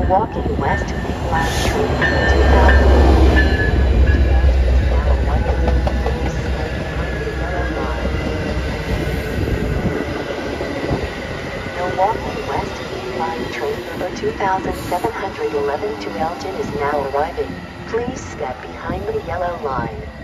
Milwaukee West Main Line train number 2000 is now arriving. Please stay behind the yellow line. Milwaukee West Main Line train number 2711 to Elgin is now arriving. Please step behind the yellow line.